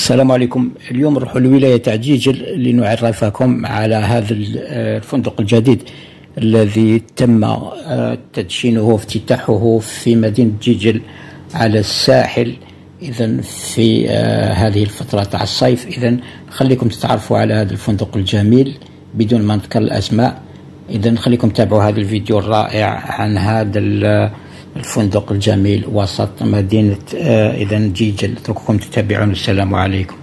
السلام عليكم. اليوم نروحوا لولاية تاع جيجل لنعرفكم على هذا الفندق الجديد الذي تم تدشينه وافتتاحه في مدينة جيجل على الساحل. إذن في هذه الفترة تاع الصيف، إذن خليكم تتعرفوا على هذا الفندق الجميل بدون ما نذكر الأسماء. إذن خليكم تتابعوا هذا الفيديو الرائع عن هذا الفندق الجميل وسط مدينة إذن جيجل. اترككم تتابعون. السلام عليكم.